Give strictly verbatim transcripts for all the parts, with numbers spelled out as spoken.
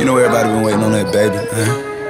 You know everybody been waiting on that baby, man.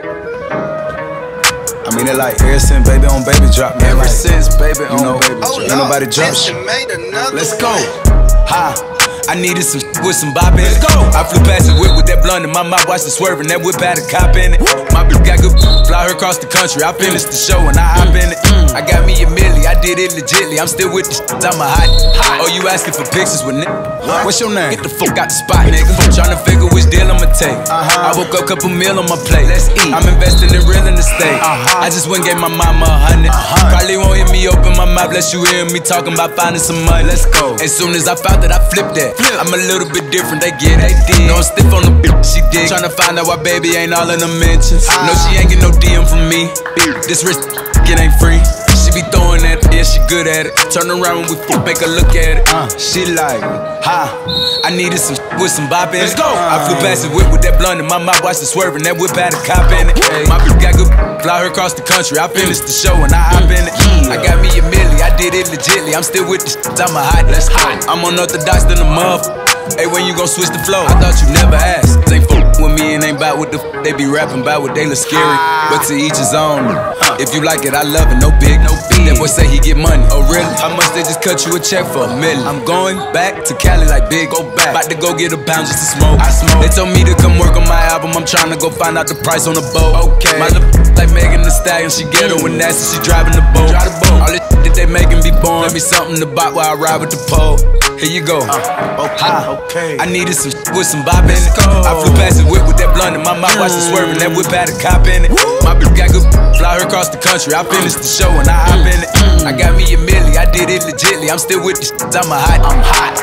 I mean it like ever since baby on baby drop, man. Ever like, since baby you on know, baby ain't drop. nobody drop shit. Let's go. Ha. I needed some shit with some bop in it. I flew past the whip with that blunt in my mouth, watched it swerving. That whip had a cop in it. My bitch got good, fly her across the country. I finished the show and I hop in it. I got me a milli, I did it legitly. I'm still with the shit, I'm a hot. Oh, you asking for pictures with nigga? What's your name? Get the fuck out the spot, nigga. Tryna figure which deal I'ma take. I woke up, couple meal on my plate. Let's eat. I'm investing in real estate. I just went and gave my mama a hundred. Probably won't hear me open my mouth, unless you hear me talking about finding some money. Let's go. As soon as I found that, I flipped that. I'm a little bit different, they get it. No, I'm stiff on the bitch, she dig. Tryna find out why baby ain't all in the mentions. No, she ain't get no D M from me. This rich it ain't free. She be throwing that, yeah, she good at it. Turn around when we f make her look at it. Uh, she like, ha, I needed some with some bop in it. Let's go. I flew past the whip with that blunt in my mouth, watched it swerving. That whip had a cop in it. My bitch got good, fly her across the country. I finished the show and I hop in it. I got me a milli, I did it legitly. I'm still with the shit, I'm a hot. Let's go. I'm unorthodox than a motherfucker. Hey, when you gon' switch the flow? I thought you never asked. They fuck with me and ain't bout what the f they be rapping about what they look scary. But to each his own. If you like it, I love it. No big, no big. That boy say he get money. Oh really? How much they just cut you a check for a million? I'm going back to Cali like big. Go back. About to go get a pound just to smoke. I smoke. They told me to come work on my album. I'm trying to go find out the price on the boat. Okay. My little like Megan Thee Stallion. She ghetto and nasty. She driving the boat. Drive the boat. All this shit that they making be born. Let me something to buy while I ride with the pole. Here you go. Uh, okay. Ha. Okay. I needed some shit with some bop in it. I flew past the whip with that blunt in my mouth, watched it swerving. That whip had a cop in it. My bitch got good, fly her across the country. I finished the show and I hop in it. I got me a milli, I did it legitly. I'm still with the shit, I'm a hot. I'm hot.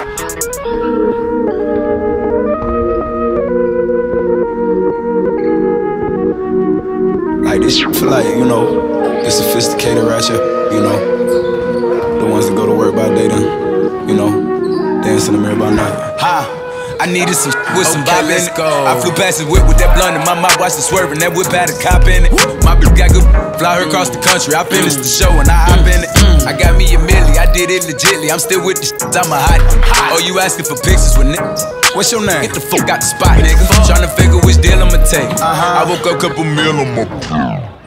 Like this shit feel like, you know, the sophisticated ratchet, you know, the ones that go to work by day then, you know, dance in the mirror by night. Ha! I needed some with some okay, bop in it. I flew past the whip with that blunt in my mouth, watched it swerving. That whip had a cop in it. My bitch got good, fly her across the country. I finished the show and I hop in it. I got me a milli, I did it legitly. I'm still with the shit, I'm a hot. Oh, you asking for pictures with niggas? What's your name? Get the fuck out the spot, nigga. Tryna figure which deal I'ma take. I woke up, couple meal on my